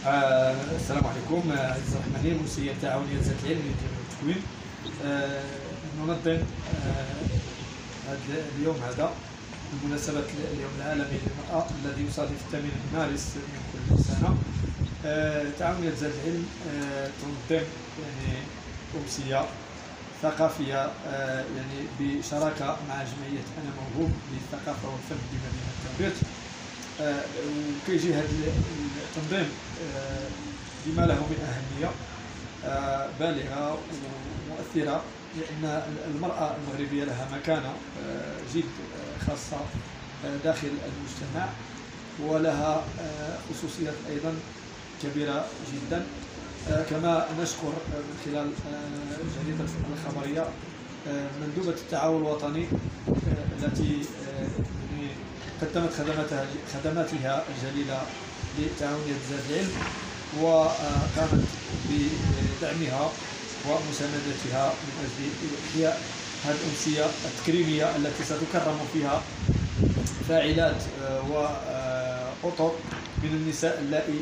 السلام عليكم. عزيز الرحماني، منسية تعاونية ذات العلم للتكوين. ننظم هذا اليوم هذا بمناسبة اليوم العالمي للمرأة الذي يصادف 8 مارس من كل سنة. تعاونية ذات العلم تنظم أمسية ثقافية بشراكة مع جمعية أنا موهوب للثقافة والفن بمدينة تربية. وكيجي هذا التنظيم بما له من أهمية بالغة ومؤثرة، لأن المرأة المغربية لها مكانة جد خاصة داخل المجتمع، ولها خصوصيات أيضا كبيرة جدا. كما نشكر من خلال جريدة الخبرية مندوبة التعاون الوطني التي قدمت خدماتها الجليلة لتعاونية ذات العلم، وقامت بدعمها ومساندتها من أجل إحياء هذه الأمسية التكريمية التي ستكرم فيها فاعلات وأطر من النساء اللائي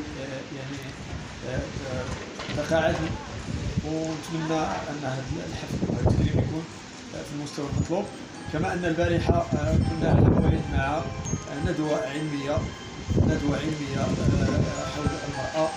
تقاعدن. ونتمنى أن هذا الحفل التكريم يكون في المستوى المطلوب. كما أن البارحة كنا على موعد مع ندوة علمية حول المرأة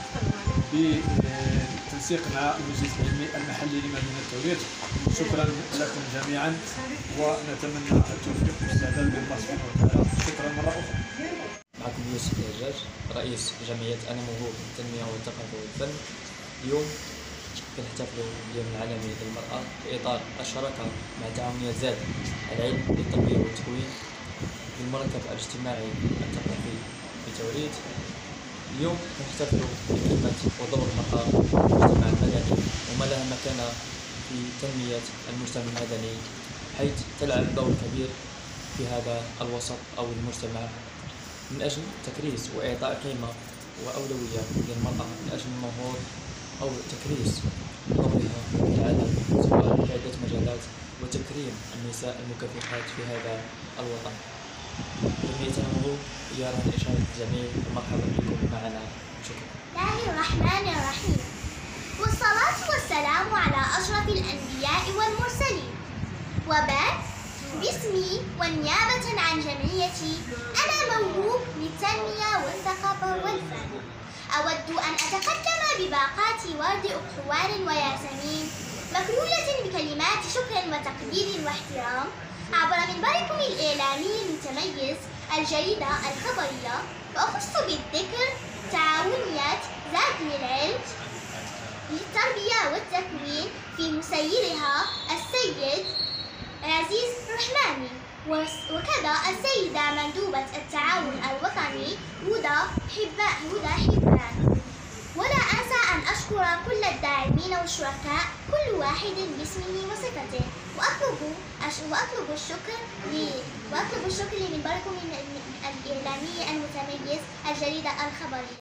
بالتنسيق مع المجلس العلمي المحلي لمدينة توليد. شكرا لكم جميعا، ونتمنى التوفيق والاستعداد بالله سبحانه وتعالى. شكرا مرة أخرى. معكم يوسف الدجاج، رئيس جمعية أنا موهوب للتنمية والثقافة والفن. اليوم كنحتفلوا باليوم العالمي للمرأة في إطار الشراكة مع تعاونية ذات العلم للتربية والتكوين بالمركب الاجتماعي الثقافي بتوليد. اليوم كنحتفلوا بقيمة ودور المرأة في المجتمع المدني وما لها مكانة في تنمية المجتمع المدني، حيث تلعب دور كبير في هذا الوسط أو المجتمع من أجل تكريس وإعطاء قيمة وأولوية للمرأة من أجل النهوض أو تكريس دورها في العالم سواء في عدة مجالات، وتكريم النساء المكافحات في هذا الوطن. جمعية أنا موهوب هي رهن إشارة الجميع، ومرحبا بكم معنا. شكرا. بسم الله الرحمن الرحيم، والصلاة والسلام على أشرف الأنبياء والمرسلين. وبعد، باسمي والنيابة عن جمعيتي أنا موهوب للتنمية والثقافة والفن، أود أن أتقدم بباقات ورد أكحوان وياسمين مكلولة بكلمات شكر وتقدير واحترام عبر منبركم الإعلامي المتميز الجريدة الخبرية، وأخص بالذكر تعاونية ذات العلم للتربية والتكوين في مسيرها السيد عزيز الرحماني، وكذا السيدة مندوبة التعاون الوطني هدى حبان. ولا أنسى أن أشكر كل الداعمين والشركاء كل واحد باسمه وصفته، وأطلب الشكر لمنبركم الإعلامي المتميز الجريدة الخبرية.